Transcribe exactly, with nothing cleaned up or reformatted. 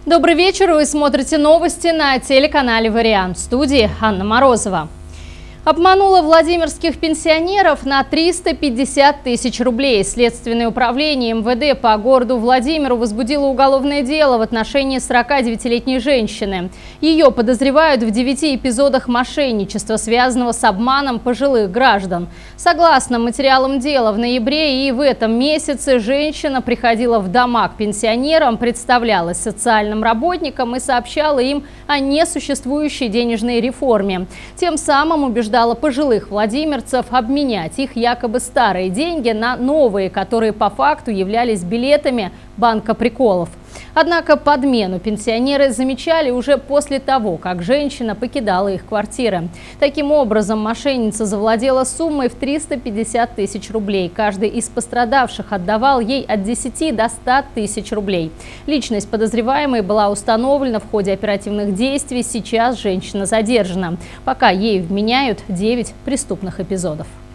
Добрый вечер, вы смотрите новости на телеканале «Вариант». В студии Анна Морозова. Обманула владимирских пенсионеров на триста пятьдесят тысяч рублей. Следственное управление эм вэ дэ по городу Владимиру возбудило уголовное дело в отношении сорокадевятилетней женщины. Ее подозревают в девяти эпизодах мошенничества, связанного с обманом пожилых граждан. Согласно материалам дела, в ноябре и в этом месяце женщина приходила в дома к пенсионерам, представлялась социальным работникам и сообщала им о несуществующей денежной реформе. Тем самым убеждала пожилых владимирцев обменять их якобы старые деньги на новые, которые по факту являлись билетами банка приколов. Однако подмену пенсионеры замечали уже после того, как женщина покидала их квартиры. Таким образом, мошенница завладела суммой в триста пятьдесят тысяч рублей. Каждый из пострадавших отдавал ей от десяти до ста тысяч рублей. Личность подозреваемой была установлена в ходе оперативных действий. Сейчас женщина задержана. Пока ей вменяют девять преступных эпизодов.